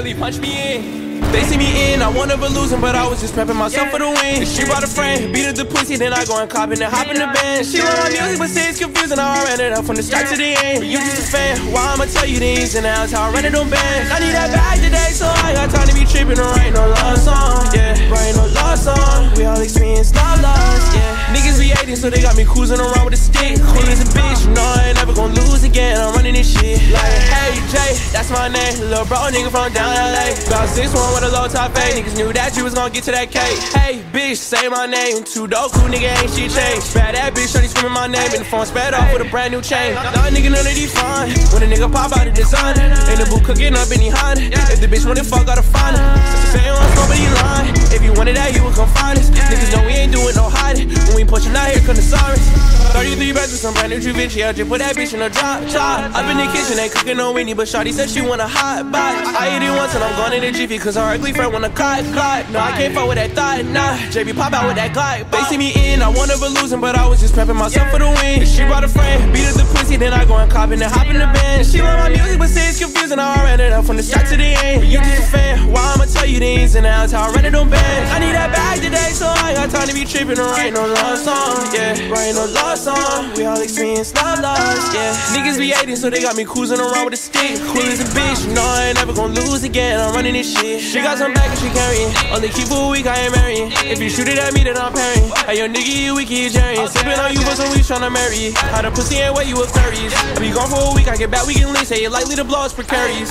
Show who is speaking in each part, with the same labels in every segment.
Speaker 1: really punch me in. They see me in, I won never losing, but I was just prepping myself for the win. She brought a friend, beat up the pussy, then I go and cop and hop in the band. She love my music, but say it's confusing, I ran it up from the start to the end. You just a fan, why I'ma tell you the ins and outs, how I run it on bands. I need that bag today, so I got time to be tripping and writing no love song, yeah. Writing no love song, we all experience love loss, yeah. Niggas be hating, so they got me cruising around with a stick. Cool as a bitch, you know I ain't never gonna lose again, I'm running this shit. Like, hey Jay, that's my name, little bro nigga from down LA. About 6'1" with a low top fade, niggas knew that you was gonna get to that cake. Hey bitch, say my name, too dope, cool nigga ain't shit changed. Bad that bitch, shorty screaming my name, and the phone sped off with a brand new chain. Nah nigga, none of these fine, when a nigga pop out of designer, in the boot cooking up in the Honda. If the bitch wanna fuck, gotta find her. Say you want somebody lying, if you wanted that, you would come find us. Niggas know we ain't doing no hiding, when we pushing out here, come the sirens. 33 bags with some brand new Vinci, I just put that bitch in a drop top. Up in the kitchen, ain't cooking no Winnie, but shawty said she want a hot box. I eat it once and I'm gone in the jiffy, cause her ugly friend wanna cot. No, I can't fuck with that thought, nah. JB pop out with that Glock. They see me in, I won never losing, but I was just prepping myself for the win. She brought a friend, beat up the pussy, then I go and cop and hop in the band. She love my music, but say it's confusing, I ran it up from the start to the end. You just a fan, why I'ma tell you the ins and outs, how I run it on bands. I need that bag today, so I got time to be tripping and writing no love song, yeah. Writing no love song, we all experience love loss, yeah. Niggas be hating, so they got me cruising around with a stick. Cool as a bitch, you know I ain't never gonna lose again, I'm running this shit. She got some back and she carrying, only keep for a week, I ain't marrying. If you shoot it at me, then I'm parrying. Hey yo nigga, you weak, you jarring. Sippin' on you for some weeks, tryna marry you. How the pussy ain't wet, you Aquarius. I be gone for a week, I get back, we can link. Say it likely to blow, it's precarious.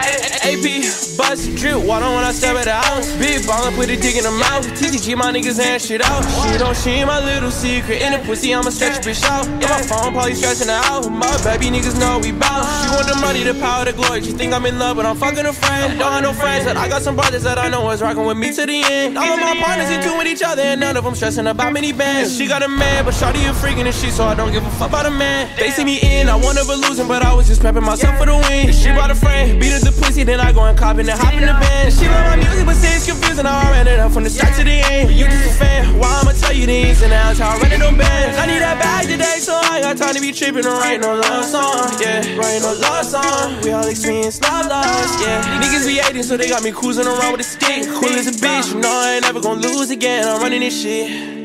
Speaker 1: AP, bust, drip, water when I step at the house. Big ballin', put a dick in the mouth. TTG, my niggas hand shit out. She ain't my little secret. In the pussy, I'ma stretch a bitch out. Yeah, my phone probably stretching her out. My baby niggas know we bout. She want the money, the power, the glory. She think I'm in love, but I'm fucking a friend. Don't have no friends, but I got some brothers that I know is rockin' with me to the end. All of my partners in tune with each other, and none of them stressing about many bands. She got a man, but shawty a freaking and shit, so I don't give a fuck about a man. They see me in, I won never losing, but I was just prepping myself for the win. She brought a friend, beat up the pussy, then I go and cop and hop in the band. She love my music, but say it's confusing, I ran it up from the start to the end. You just a fan, why I'ma tell you the ins and outs, how I run it on bands. I need that bag today, so I got time to be tripping and writing no love song, yeah. Writing no love song, we all experience love loss, yeah. Niggas be hating, so they got me cruising around with a stick. Cool as a bitch, you know I ain't never gonna lose again, I'm running this shit.